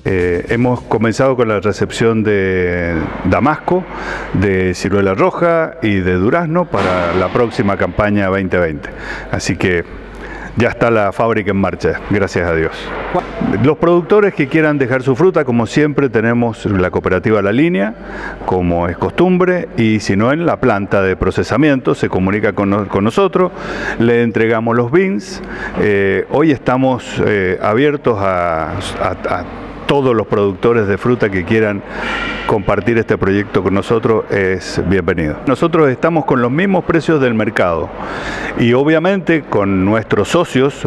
Hemos comenzado con la recepción de damasco, de ciruela roja y de durazno para la próxima campaña 2020. Así que ya está la fábrica en marcha, gracias a Dios. Los productores que quieran dejar su fruta, como siempre, tenemos la cooperativa La Línea, como es costumbre, y si no, en la planta de procesamiento se comunica con nosotros, le entregamos los bins. Hoy estamos abiertos a todos los productores de fruta que quieran compartir este proyecto con nosotros, es bienvenido. Nosotros estamos con los mismos precios del mercado y obviamente con nuestros socios,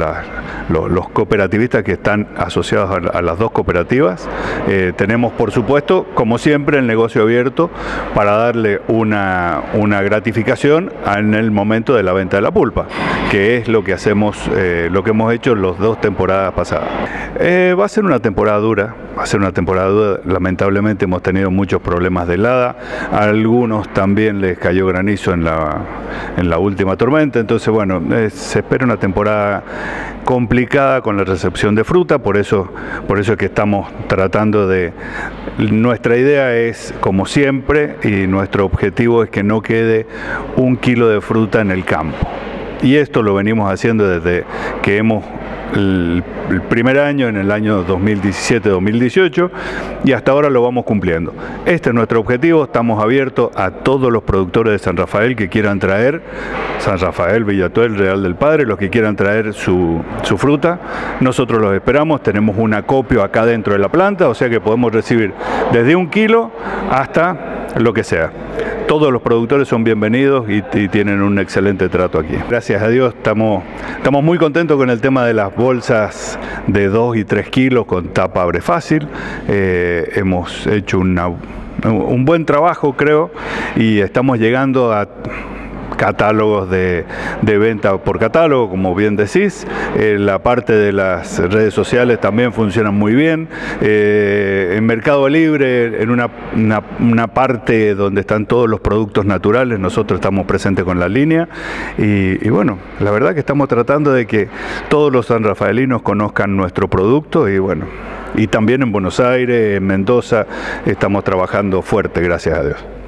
los cooperativistas que están asociados a las dos cooperativas, tenemos por supuesto, como siempre, el negocio abierto para darle una gratificación en el momento de la venta de la pulpa, que es lo que hacemos, lo que hemos hecho las dos temporadas pasadas. Va a ser una temporada dura, lamentablemente hemos tenido muchos problemas de helada, a algunos también les cayó granizo en la última tormenta, entonces bueno, se espera una temporada complicada con la recepción de fruta, por eso es que estamos tratando de... Nuestra idea es, como siempre, y nuestro objetivo es que no quede un kilo de fruta en el campo. Y esto lo venimos haciendo desde que hemos el primer año, en el año 2017-2018, y hasta ahora lo vamos cumpliendo. Este es nuestro objetivo, estamos abiertos a todos los productores de San Rafael que quieran traer, San Rafael, Villatuel, Real del Padre, los que quieran traer su fruta, nosotros los esperamos, tenemos un acopio acá dentro de la planta, o sea que podemos recibir desde 1 kilo hasta lo que sea. Todos los productores son bienvenidos y tienen un excelente trato aquí. Gracias a Dios estamos muy contentos con el tema de las bolsas de 2 y 3 kilos con tapa abre fácil. Hemos hecho un buen trabajo, creo, y estamos llegando a catálogos de venta por catálogo, como bien decís. La parte de las redes sociales también funcionan muy bien. En Mercado Libre, en una parte donde están todos los productos naturales, nosotros estamos presentes con La Línea. Y bueno, la verdad que estamos tratando de que todos los sanrafaelinos conozcan nuestro producto y bueno, y también en Buenos Aires, en Mendoza, estamos trabajando fuerte, gracias a Dios.